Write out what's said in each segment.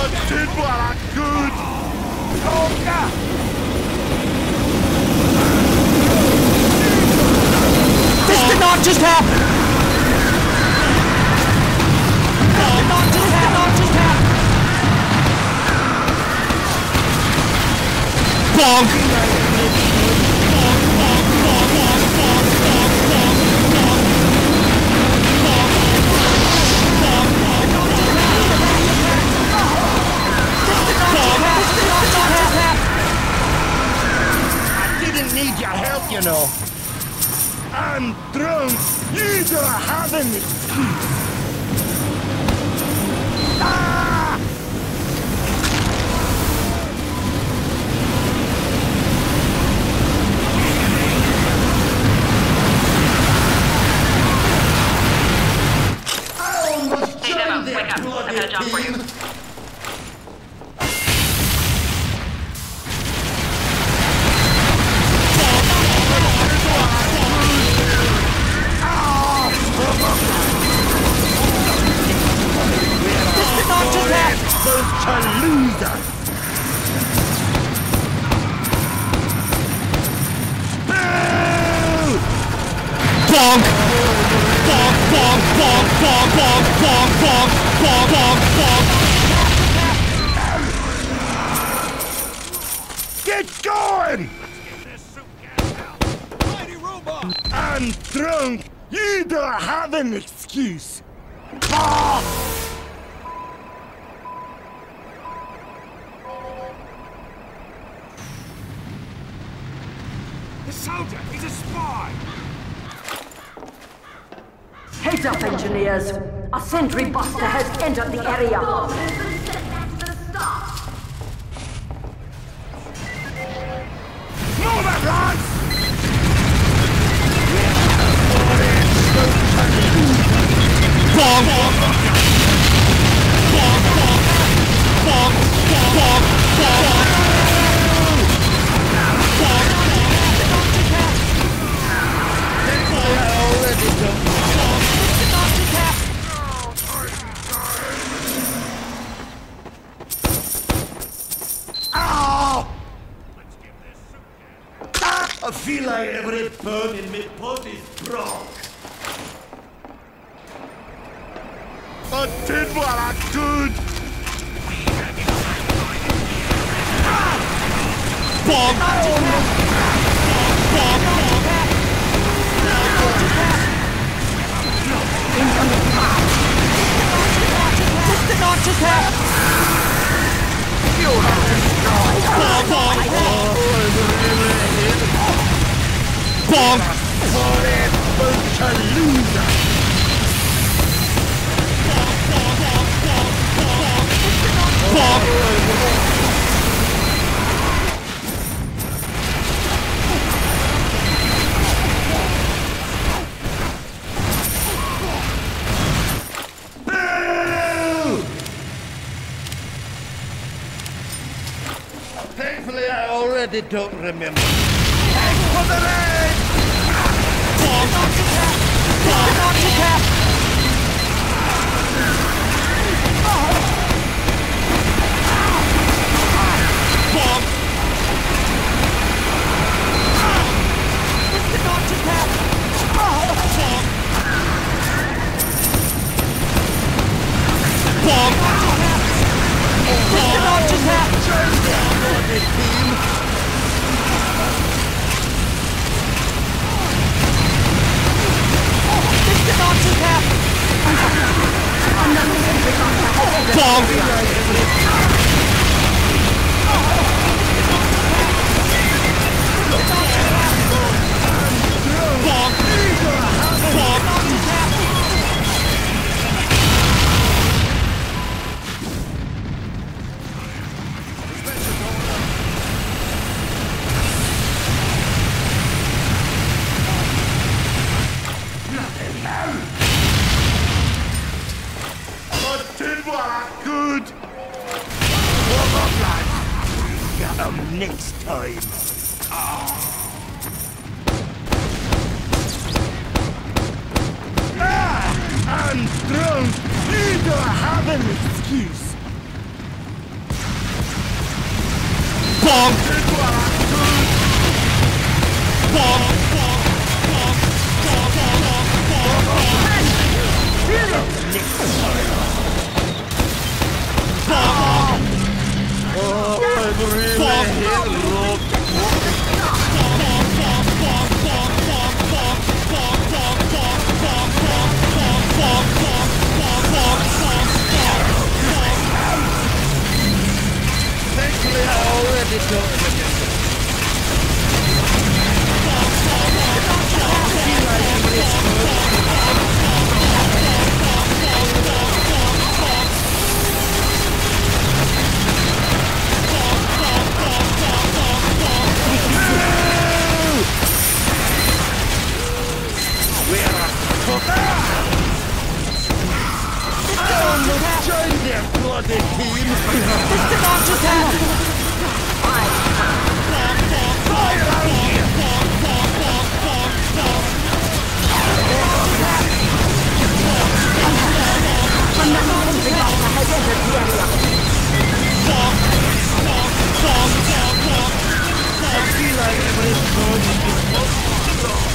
did what I could! This did not just happen! This did not just happen! Bonk! Need your help, you know. I'm drunk. You don't have an excuse. Ah! I almost Hey, joined Demo, wake up. I've got a job for you. Loser! Bonk! Bonk, bonk, bonk, bonk, bonk, bonk, bonk, bonk, bonk, bonk. Get going! I'm drunk. You don't have an excuse. Ah! The soldier! He's a spy! Heads up, engineers! A sentry buster has entered the area! Move it, lads! Bonk! Bonk! Bonk! Bonk! Bonk! Bonk! I feel like every bone in my body is broke. I did what I could. Bonk! This did not just happen! Bonk! For that bunch of losers. Bonk! Thankfully, I already don't remember. Thanks for the raid! Bonk! Bonk! Next time. I'm drunk. You don't have an excuse. Bonk! Bonk! Thankfully, I already know everything. I almost joined their bloody team. Mr. Notch's hat! Fire out here! I feel like everybody's going to be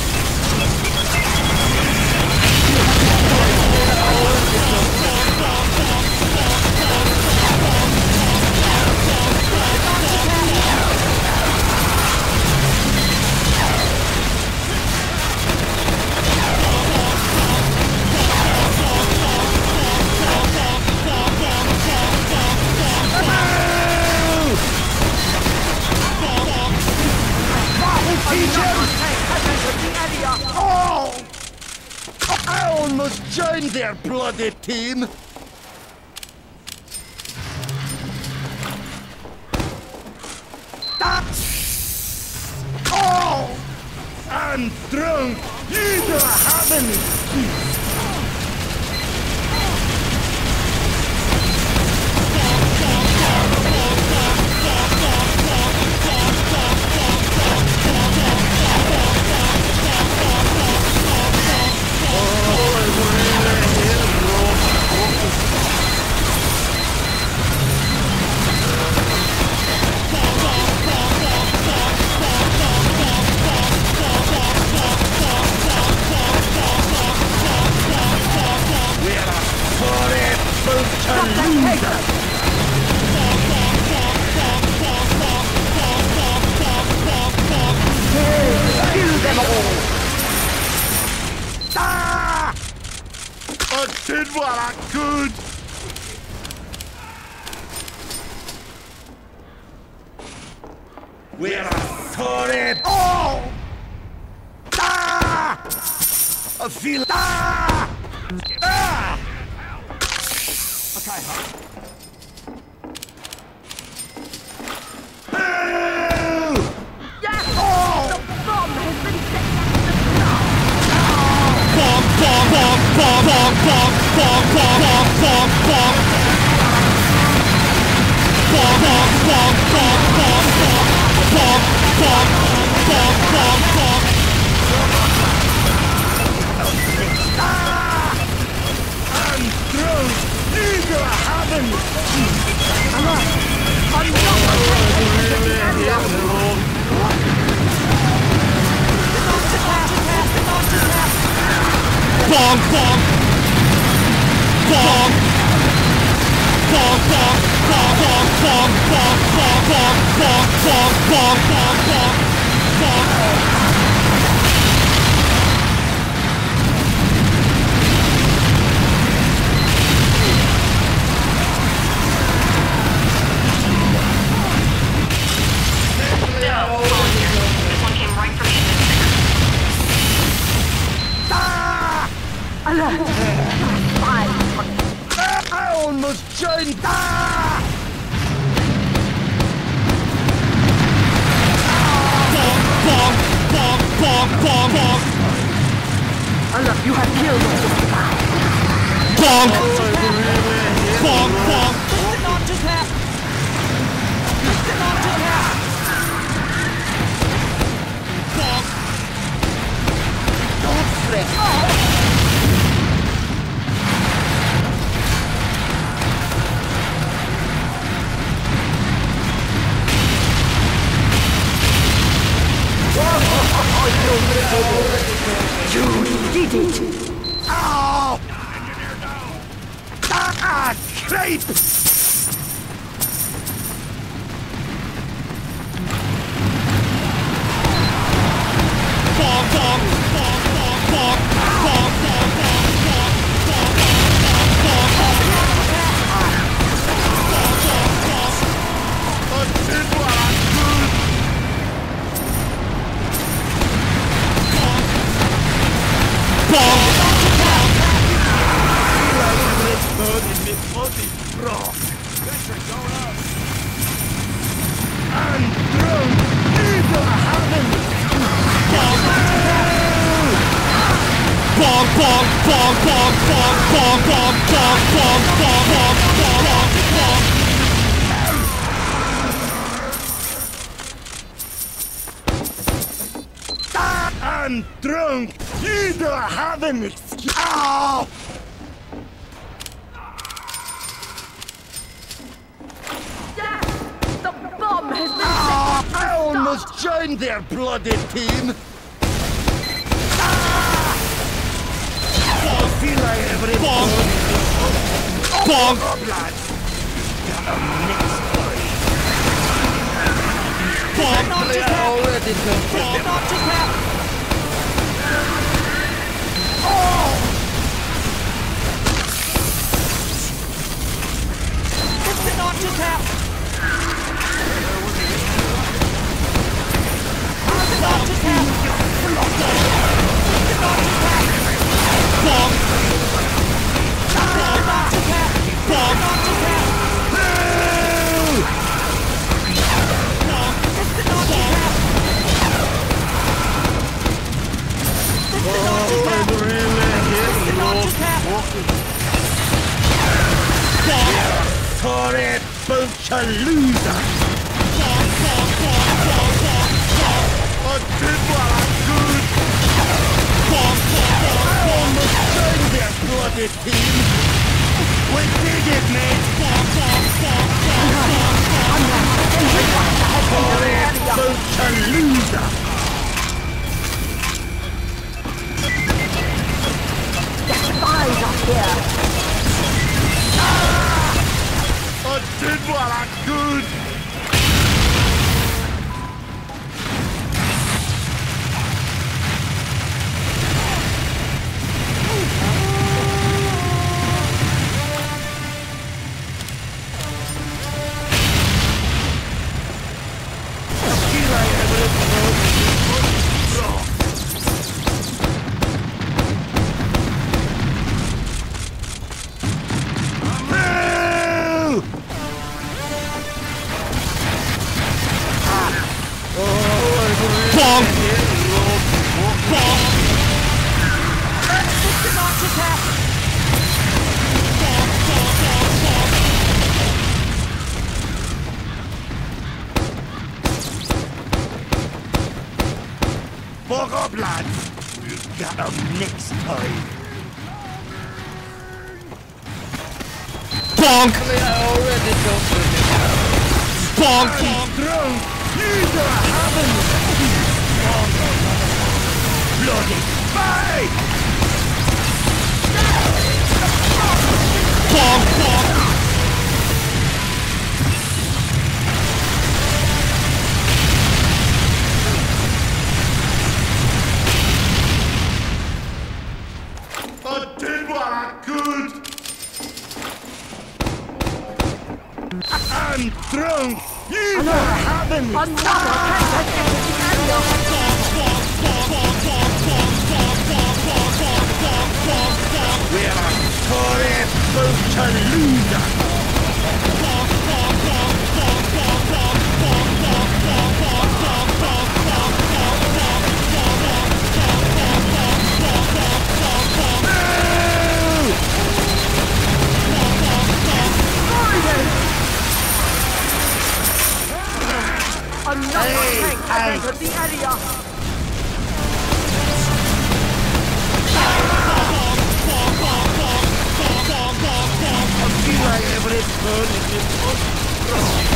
Oh! I almost joined their bloody team. Oh! I'm drunk. You don't have any. I did what I could. We're sorry. Oh! Ah! I feel. Ah! Ah! Okay. I almost joined. You have killed Bonk! Bonk! Bonk! Mr. Notch's hat! Mr. Notch's hat! Bonk! Don't fret. You did it! Ow! Ah, creep! I'm drunk! You don't have an excuse! Ow! The bomb has been I almost joined their bloody team! I feel like every Bonk! lads! Got a mixed body! Bonk! Already done with them! Not just that! This did not just happen! This did not just happen! This did not just happen! Bonk! This did not just happen! Bonk! Not just happen! This did not just happen! This did not just happen! This did not just happen! Sorry, bunch of losers! I did what I could! I almost joined their bloody team! We did it, mate! Sorry, bunch of losers! spies up here! I did what I could! Fuck up, lads! We've got 'em next time! Bonk! Already done with it! Bonk! Drunk! You don't have an bloody spy! Bonk! I did what I could! I'm drunk! You don't have an Another tank has entered the area! We're a Tory bunch of losers! Another tank has entered the area! I feel like every turn is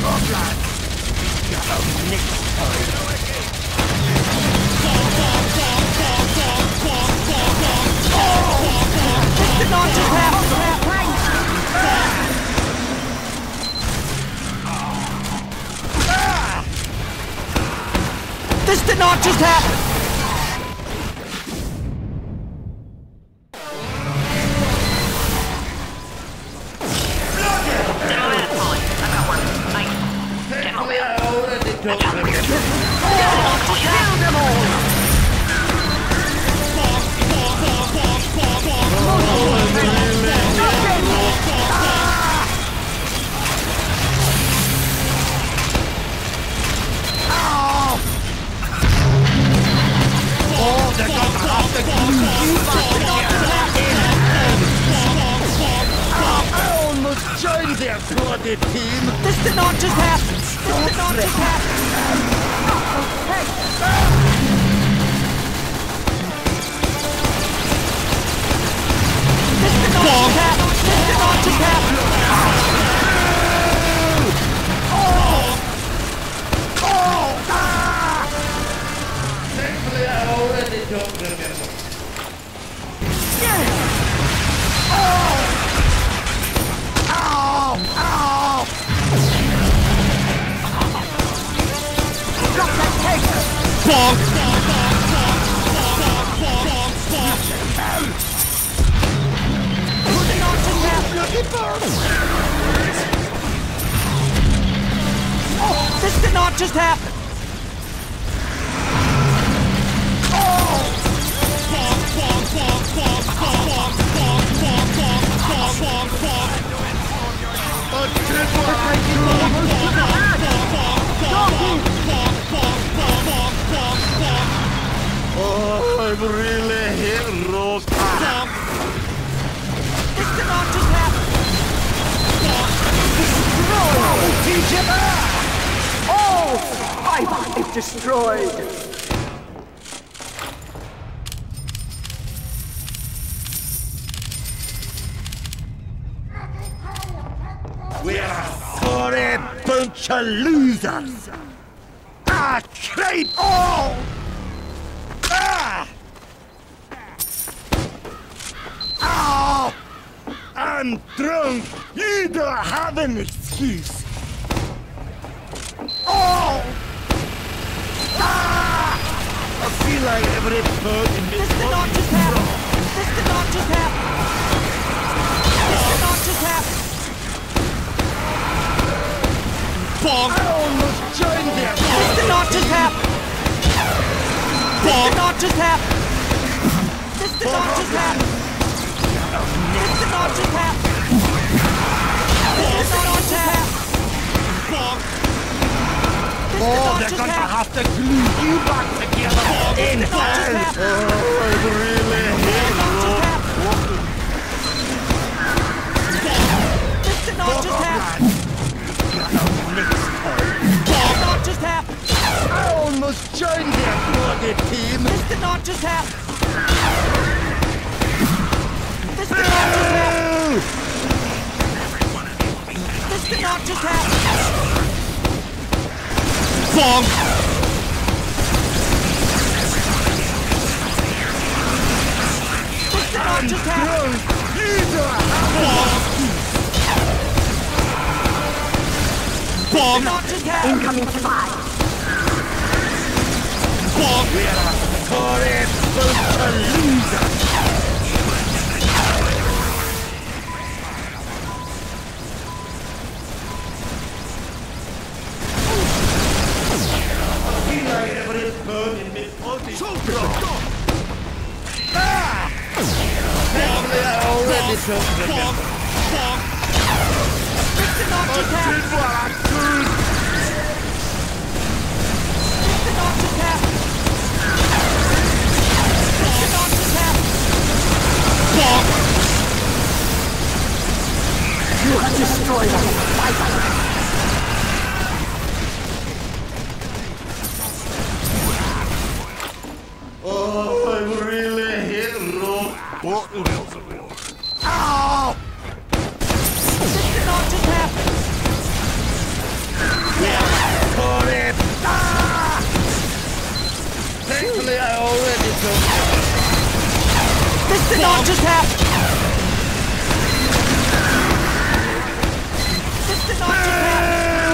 Did not just happen! This did not just happen! Join their bloody team! This did not just happen! This did not just happen! This did not just happen! This did not just happen! Thankfully, I already don't remember. This did not just happen! Oh, I'm really hit Rose. This did not just happen! Oh! Fiber is destroyed! We're a sorry bunch of losers! Ah, creep! Oh! Ah! Ow! I'm drunk! You don't have an excuse! Oh! Ah! I feel like every bug in This did not just happen! This did not just happen! This did not just happen! Bonk! I almost joined them! This did not just happen! This did not just happen! This did not just happen! This did not just happen! This did not just happen! Bonk! This did Oh, not they're just going to happen! have to glue you back together in This did not just hell! happen! Oh, I'm really This did not just happen! This did not just happen! This did not just happen! I almost joined their bloody team! This did not just happen! This did not just happen! This did not just happen! Bonk! This did not just happen! Bonk! Did not just happen! Incoming spy! Bonk! We're a sorry bunch of losers! I feel like every bug in me body. Ah! Thankfully, I already don't remember. This did not just I happen! did what I could! This did not just happen! This did not just happen! Bonk! You have destroyed our fiber! Oh, I'm really hit Rob. Ow! This did not just happen! Thankfully, I already took it. This did not just happen! This did not just happen!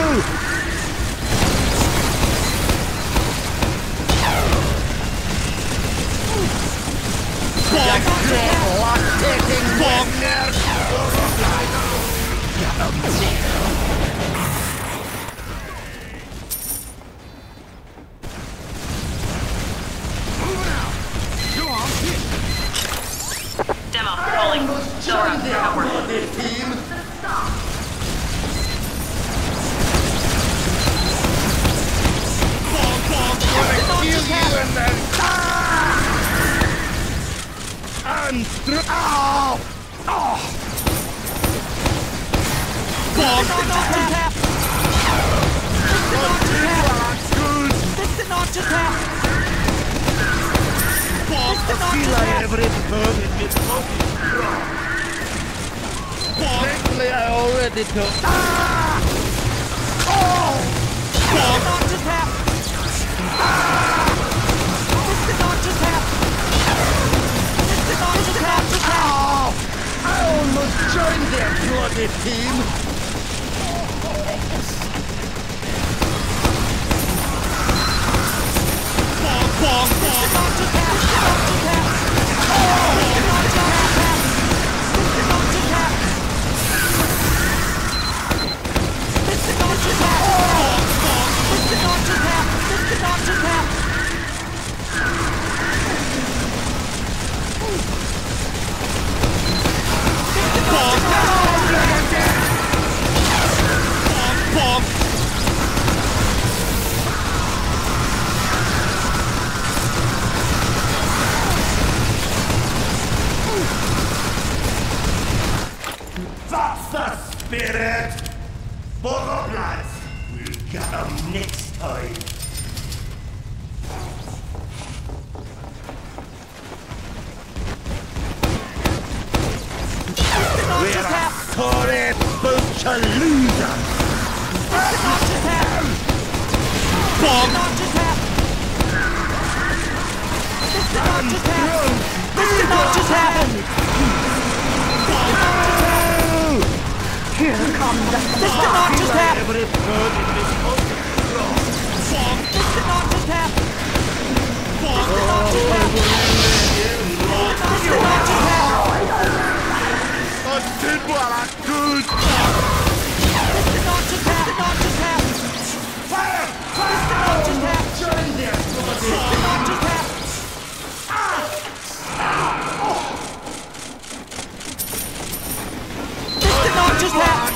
Demo, rolling. Zora, outward. This did not just happen! Thankfully, I already took it. This did not just happen! This did not just happen! This did not just happen! I almost joined their bloody team. That's the spirit! Fuck up, lads! We'll get them next time. We're a sorry bunch of losers! Here comes the This did not just happen! Every bird in this country. This did not just happen! This did not just happen! This did not just happen! I did what I could! This did not just happen! Fire! This did not just happen! Join their This did not just happen! This did not just happen!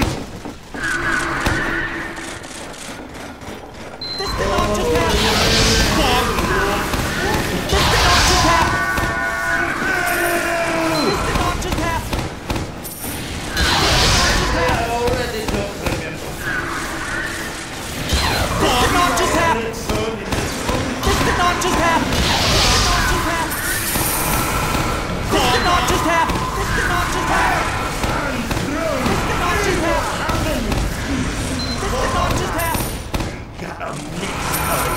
This did not just happen! This did not just happen! This did not just happen! I already took them. This did not just happen! This did not just happen! This did not just happen! This did not just happen! This did not just happen! This did not just happen! Got them next time.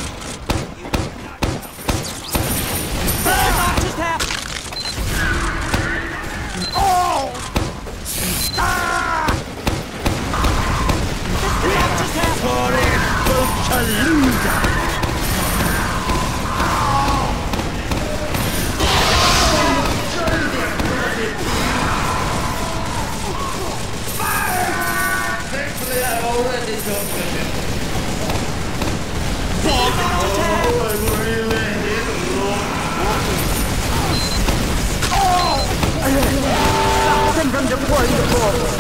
This did not just happen! This did not just happen! Sorry bunch of losers! Thankfully, I already took them. Send them deploying the force.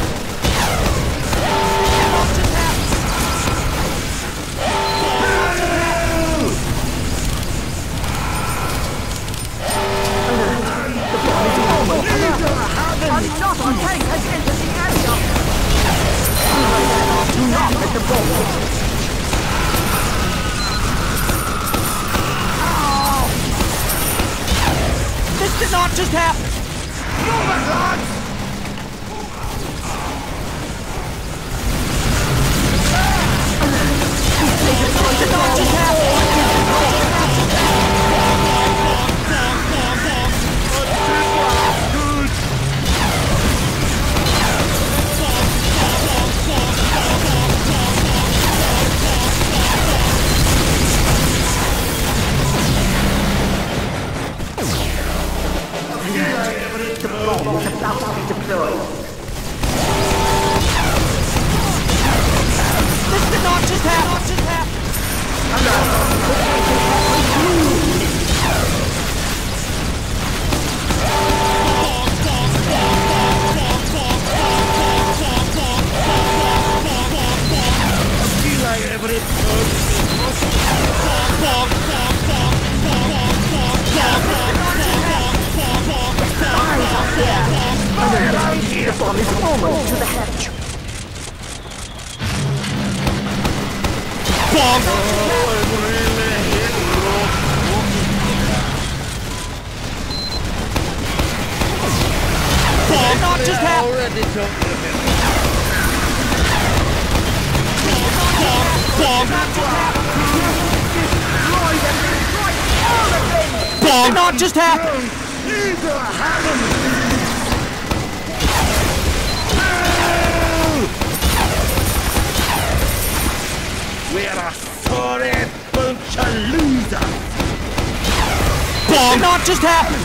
Another tank has entered the area. Do not let the ball. This did not just happen! Move it, lads! This did not just happen! bomb is about to be deployed. This did not just happen. The bomb is almost to the hatch. Not just happen. Not just happen. Either haven't. We're a sorry bunch of losers! Bomb! Not just happen!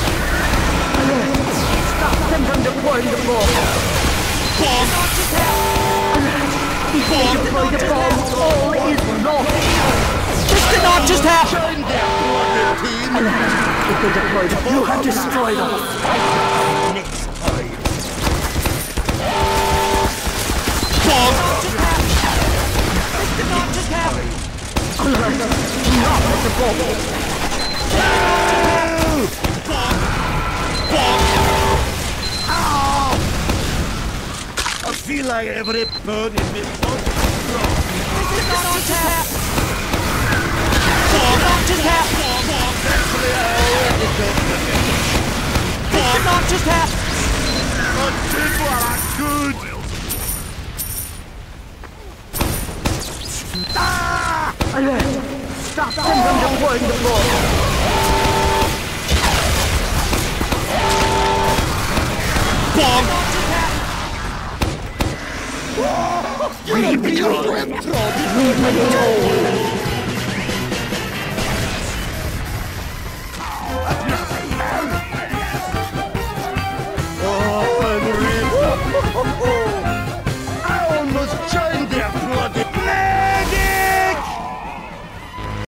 Stop them from deploying the bomb! Bomb! Not just happen! Before you deploy the bomb, all is lost! This did not just happen! Join their bloody team! If they deploy the bomb, you have destroyed us! Next time! Bomb! Not just happen! This did not just happen! Not with the bomb! I feel like every bird in me wants to drop. This did not just happen! Bomb! Not just happen! Actually, I already don't forget. This did not just happen! I did what I could! Alert! Stop them from deploying the bomb! Bomb! Leave it all! Leave it all!